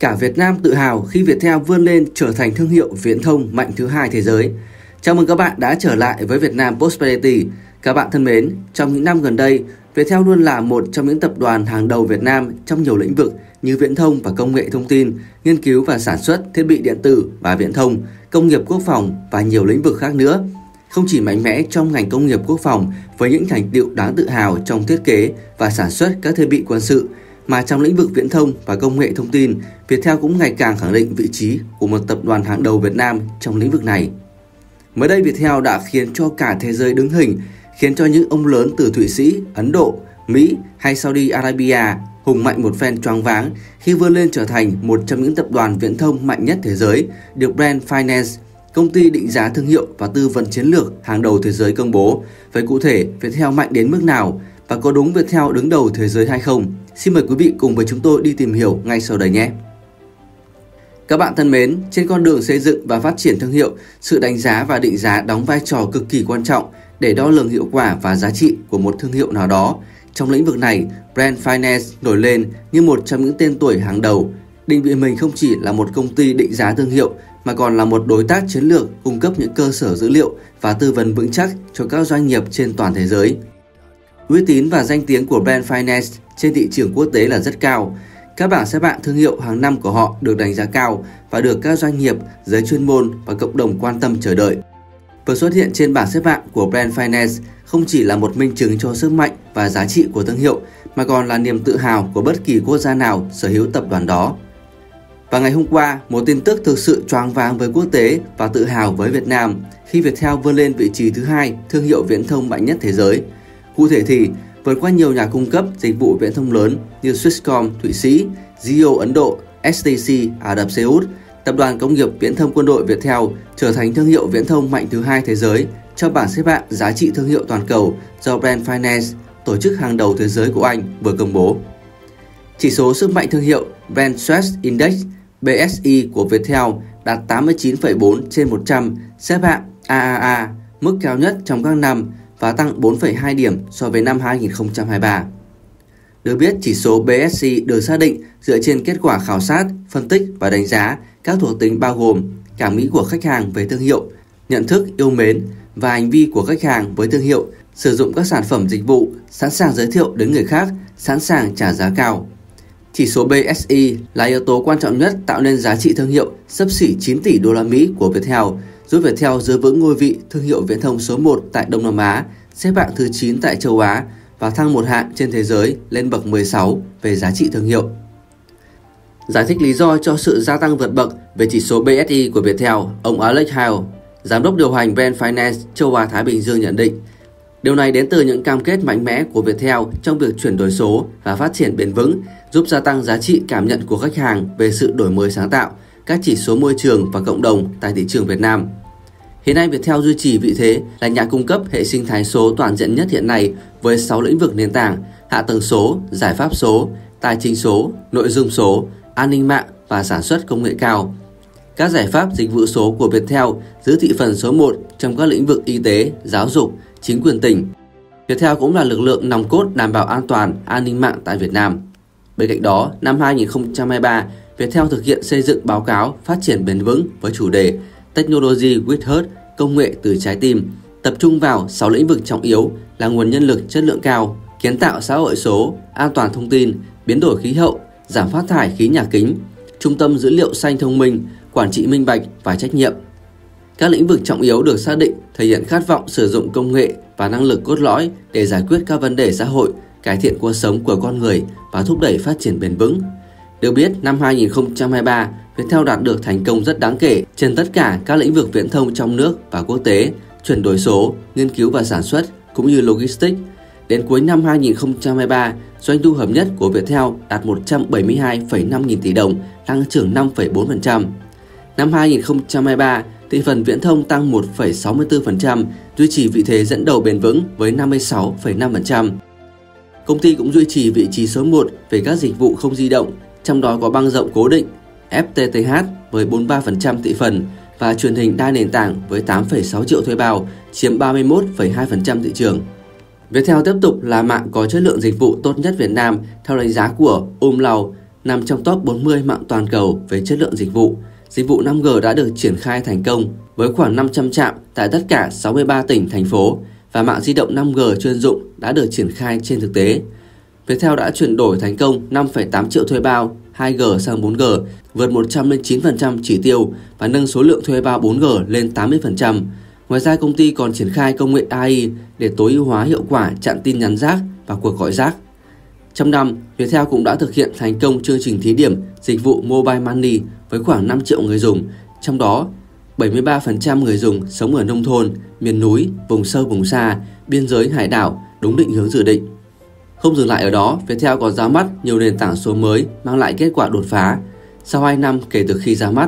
Cả Việt Nam tự hào khi Viettel vươn lên trở thành thương hiệu viễn thông mạnh thứ hai thế giới. Chào mừng các bạn đã trở lại với Vietnam Prosperity. Các bạn thân mến, trong những năm gần đây, Viettel luôn là một trong những tập đoàn hàng đầu Việt Nam trong nhiều lĩnh vực như viễn thông và công nghệ thông tin, nghiên cứu và sản xuất thiết bị điện tử và viễn thông, công nghiệp quốc phòng và nhiều lĩnh vực khác nữa. Không chỉ mạnh mẽ trong ngành công nghiệp quốc phòng với những thành tựu đáng tự hào trong thiết kế và sản xuất các thiết bị quân sự, mà trong lĩnh vực viễn thông và công nghệ thông tin, Viettel cũng ngày càng khẳng định vị trí của một tập đoàn hàng đầu Việt Nam trong lĩnh vực này. Mới đây, Viettel đã khiến cho cả thế giới đứng hình, khiến cho những ông lớn từ Thụy Sĩ, Ấn Độ, Mỹ hay Saudi Arabia hùng mạnh một phen choáng váng khi vươn lên trở thành một trong những tập đoàn viễn thông mạnh nhất thế giới, được Brand Finance, công ty định giá thương hiệu và tư vấn chiến lược hàng đầu thế giới công bố. Vậy cụ thể, Viettel mạnh đến mức nào và có đúng Viettel đứng đầu thế giới hay không? Xin mời quý vị cùng với chúng tôi đi tìm hiểu ngay sau đây nhé. Các bạn thân mến, trên con đường xây dựng và phát triển thương hiệu, sự đánh giá và định giá đóng vai trò cực kỳ quan trọng để đo lường hiệu quả và giá trị của một thương hiệu nào đó. Trong lĩnh vực này, Brand Finance nổi lên như một trong những tên tuổi hàng đầu, định vị mình không chỉ là một công ty định giá thương hiệu mà còn là một đối tác chiến lược cung cấp những cơ sở dữ liệu và tư vấn vững chắc cho các doanh nghiệp trên toàn thế giới. Uy tín và danh tiếng của Brand Finance trên thị trường quốc tế là rất cao. Các bảng xếp hạng thương hiệu hàng năm của họ được đánh giá cao và được các doanh nghiệp, giới chuyên môn và cộng đồng quan tâm chờ đợi. Việc xuất hiện trên bảng xếp hạng của Brand Finance không chỉ là một minh chứng cho sức mạnh và giá trị của thương hiệu, mà còn là niềm tự hào của bất kỳ quốc gia nào sở hữu tập đoàn đó. Và ngày hôm qua, một tin tức thực sự choáng váng với quốc tế và tự hào với Việt Nam khi Viettel vươn lên vị trí thứ hai thương hiệu viễn thông mạnh nhất thế giới. Cụ thể thì, vượt qua nhiều nhà cung cấp dịch vụ viễn thông lớn như Swisscom Thụy Sĩ, Jio Ấn Độ, STC Ả Rập Xê Út, Tập đoàn Công nghiệp Viễn thông Quân đội Viettel trở thành thương hiệu viễn thông mạnh thứ hai thế giới trong bảng xếp hạng giá trị thương hiệu toàn cầu do Brand Finance, tổ chức hàng đầu thế giới của Anh, vừa công bố. Chỉ số sức mạnh thương hiệu Brand Strength Index BSI của Viettel đạt 89,4 trên 100, xếp hạng AAA, mức cao nhất trong các năm và tăng 4,2 điểm so với năm 2023. Được biết, chỉ số BSI được xác định dựa trên kết quả khảo sát, phân tích và đánh giá các thuộc tính bao gồm cảm nghĩ của khách hàng về thương hiệu, nhận thức yêu mến và hành vi của khách hàng với thương hiệu, sử dụng các sản phẩm dịch vụ, sẵn sàng giới thiệu đến người khác, sẵn sàng trả giá cao. Chỉ số BSI là yếu tố quan trọng nhất tạo nên giá trị thương hiệu xấp xỉ 9 tỷ đô la Mỹ của Viettel, giúp Viettel giữ vững ngôi vị thương hiệu viễn thông số 1 tại Đông Nam Á, xếp hạng thứ 9 tại châu Á và thăng một hạng trên thế giới lên bậc 16 về giá trị thương hiệu. Giải thích lý do cho sự gia tăng vượt bậc về chỉ số BSI của Viettel, ông Alex Hale, giám đốc điều hành Brand Finance châu Á Thái Bình Dương nhận định, điều này đến từ những cam kết mạnh mẽ của Viettel trong việc chuyển đổi số và phát triển bền vững, giúp gia tăng giá trị cảm nhận của khách hàng về sự đổi mới sáng tạo, các chỉ số môi trường và cộng đồng tại thị trường Việt Nam. Hiện nay, Viettel duy trì vị thế là nhà cung cấp hệ sinh thái số toàn diện nhất hiện nay với 6 lĩnh vực nền tảng: hạ tầng số, giải pháp số, tài chính số, nội dung số, an ninh mạng và sản xuất công nghệ cao. Các giải pháp dịch vụ số của Viettel giữ thị phần số 1 trong các lĩnh vực y tế, giáo dục, chính quyền tỉnh. Viettel cũng là lực lượng nòng cốt đảm bảo an toàn, an ninh mạng tại Việt Nam. Bên cạnh đó, năm 2023, Viettel thực hiện xây dựng báo cáo phát triển bền vững với chủ đề Technology with Heart, công nghệ từ trái tim, tập trung vào 6 lĩnh vực trọng yếu là nguồn nhân lực chất lượng cao, kiến tạo xã hội số, an toàn thông tin, biến đổi khí hậu, giảm phát thải khí nhà kính, trung tâm dữ liệu xanh thông minh, quản trị minh bạch và trách nhiệm. Các lĩnh vực trọng yếu được xác định thể hiện khát vọng sử dụng công nghệ và năng lực cốt lõi để giải quyết các vấn đề xã hội, cải thiện cuộc sống của con người và thúc đẩy phát triển bền vững. Được biết, năm 2023, Viettel đạt được thành công rất đáng kể trên tất cả các lĩnh vực viễn thông trong nước và quốc tế, chuyển đổi số, nghiên cứu và sản xuất cũng như logistics. Đến cuối năm 2023, doanh thu hợp nhất của Viettel đạt 172,5 nghìn tỷ đồng, tăng trưởng 5,4%. Năm 2023, thị phần viễn thông tăng 1,64%, duy trì vị thế dẫn đầu bền vững với 56,5%. Công ty cũng duy trì vị trí số 1 về các dịch vụ không di động, trong đó có băng rộng cố định FTTH với 43% thị phần và truyền hình đa nền tảng với 8,6 triệu thuê bao, chiếm 31,2% thị trường. Viettel tiếp tục là mạng có chất lượng dịch vụ tốt nhất Việt Nam theo đánh giá của Umlaut, nằm trong top 40 mạng toàn cầu về chất lượng dịch vụ. Dịch vụ 5G đã được triển khai thành công với khoảng 500 trạm tại tất cả 63 tỉnh, thành phố và mạng di động 5G chuyên dụng đã được triển khai trên thực tế. Viettel đã chuyển đổi thành công 5,8 triệu thuê bao 2G sang 4G, vượt 109% chỉ tiêu và nâng số lượng thuê bao 4G lên 80%. Ngoài ra, công ty còn triển khai công nghệ AI để tối ưu hóa hiệu quả chặn tin nhắn rác và cuộc gọi rác. Trong năm, Viettel cũng đã thực hiện thành công chương trình thí điểm dịch vụ Mobile Money với khoảng 5 triệu người dùng, trong đó 73% người dùng sống ở nông thôn, miền núi, vùng sâu vùng xa, biên giới hải đảo, đúng định hướng dự định. Không dừng lại ở đó, Viettel còn ra mắt nhiều nền tảng số mới mang lại kết quả đột phá. Sau 2 năm kể từ khi ra mắt,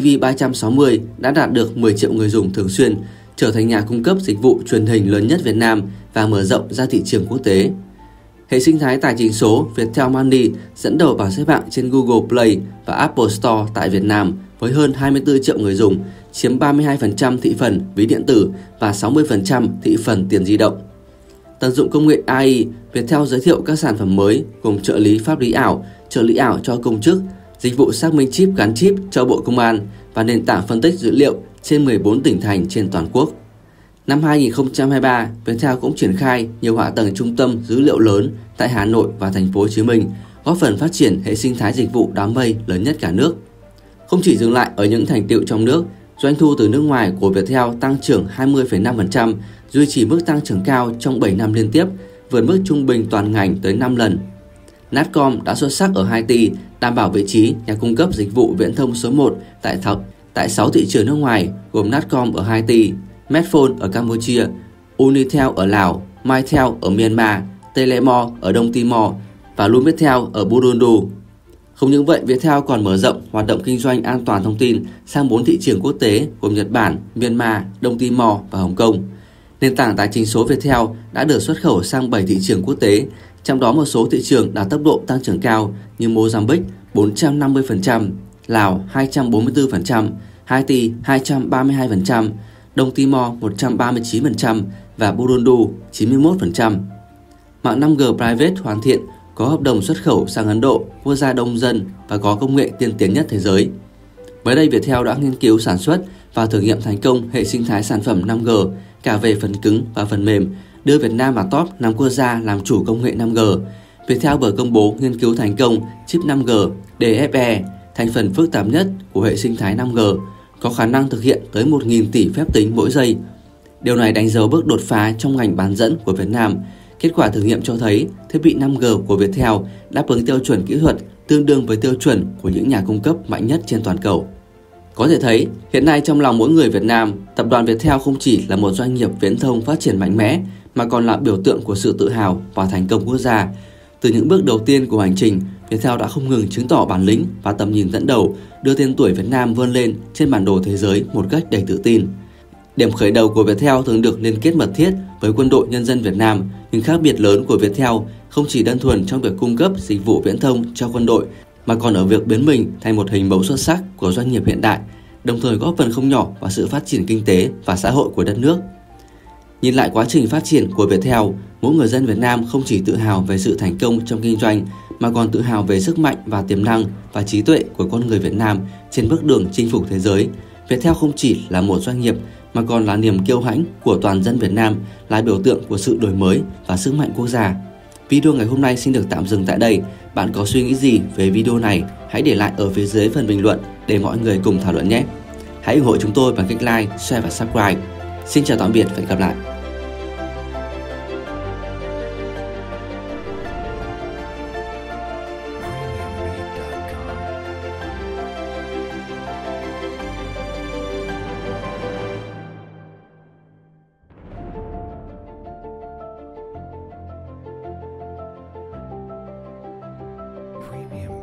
TV360 đã đạt được 10 triệu người dùng thường xuyên, trở thành nhà cung cấp dịch vụ truyền hình lớn nhất Việt Nam và mở rộng ra thị trường quốc tế. Hệ sinh thái tài chính số Viettel Money dẫn đầu bảng xếp hạng trên Google Play và Apple Store tại Việt Nam với hơn 24 triệu người dùng, chiếm 32% thị phần ví điện tử và 60% thị phần tiền di động. Tận dụng công nghệ AI, Viettel giới thiệu các sản phẩm mới gồm trợ lý pháp lý ảo, trợ lý ảo cho công chức, dịch vụ xác minh chip gắn chip cho Bộ Công an và nền tảng phân tích dữ liệu trên 14 tỉnh thành trên toàn quốc. Năm 2023, Viettel cũng triển khai nhiều hạ tầng trung tâm dữ liệu lớn tại Hà Nội và Thành phố Hồ Chí Minh, góp phần phát triển hệ sinh thái dịch vụ đám mây lớn nhất cả nước. Không chỉ dừng lại ở những thành tựu trong nước, doanh thu từ nước ngoài của Viettel tăng trưởng 20,5%, duy trì mức tăng trưởng cao trong 7 năm liên tiếp, vượt mức trung bình toàn ngành tới 5 lần. Natcom đã xuất sắc ở Haiti, đảm bảo vị trí nhà cung cấp dịch vụ viễn thông số 1 tại 6 thị trường nước ngoài gồm Natcom ở Haiti, Medphone ở Campuchia, Unitel ở Lào, Mytel ở Myanmar, Telemore ở Đông Timor và Lumitel ở Burundi. Không những vậy, Viettel còn mở rộng hoạt động kinh doanh an toàn thông tin sang 4 thị trường quốc tế gồm Nhật Bản, Myanmar, Đông Timor và Hồng Kông. Nền tảng tài chính số Viettel đã được xuất khẩu sang 7 thị trường quốc tế, trong đó một số thị trường đạt tốc độ tăng trưởng cao như Mozambique 450%, Lào 244%, Haiti 232%, Đông Timor 139% và Burundi 91%. Mạng 5G Private hoàn thiện, có hợp đồng xuất khẩu sang Ấn Độ, quốc gia đông dân và có công nghệ tiên tiến nhất thế giới. Mới đây, Viettel đã nghiên cứu sản xuất và thử nghiệm thành công hệ sinh thái sản phẩm 5G cả về phần cứng và phần mềm, đưa Việt Nam vào top 5 quốc gia làm chủ công nghệ 5G. Viettel vừa công bố nghiên cứu thành công chip 5G DFE, thành phần phức tạp nhất của hệ sinh thái 5G, có khả năng thực hiện tới 1.000 tỷ phép tính mỗi giây. Điều này đánh dấu bước đột phá trong ngành bán dẫn của Việt Nam. Kết quả thử nghiệm cho thấy thiết bị 5G của Viettel đáp ứng tiêu chuẩn kỹ thuật tương đương với tiêu chuẩn của những nhà cung cấp mạnh nhất trên toàn cầu. Có thể thấy, hiện nay trong lòng mỗi người Việt Nam, tập đoàn Viettel không chỉ là một doanh nghiệp viễn thông phát triển mạnh mẽ mà còn là biểu tượng của sự tự hào và thành công quốc gia. Từ những bước đầu tiên của hành trình, Viettel đã không ngừng chứng tỏ bản lĩnh và tầm nhìn dẫn đầu, đưa tên tuổi Việt Nam vươn lên trên bản đồ thế giới một cách đầy tự tin. Điểm khởi đầu của Viettel thường được liên kết mật thiết với Quân đội Nhân dân Việt Nam, nhưng khác biệt lớn của Viettel không chỉ đơn thuần trong việc cung cấp dịch vụ viễn thông cho quân đội, mà còn ở việc biến mình thành một hình mẫu xuất sắc của doanh nghiệp hiện đại, đồng thời góp phần không nhỏ vào sự phát triển kinh tế và xã hội của đất nước. Nhìn lại quá trình phát triển của Viettel, mỗi người dân Việt Nam không chỉ tự hào về sự thành công trong kinh doanh, mà còn tự hào về sức mạnh và tiềm năng và trí tuệ của con người Việt Nam trên bước đường chinh phục thế giới. Viettel không chỉ là một doanh nghiệp mà còn là niềm kiêu hãnh của toàn dân Việt Nam, là biểu tượng của sự đổi mới và sức mạnh quốc gia. Video ngày hôm nay xin được tạm dừng tại đây. Bạn có suy nghĩ gì về video này? Hãy để lại ở phía dưới phần bình luận để mọi người cùng thảo luận nhé. Hãy ủng hộ chúng tôi bằng cách like, share và subscribe. Xin chào tạm biệt và hẹn gặp lại. Premium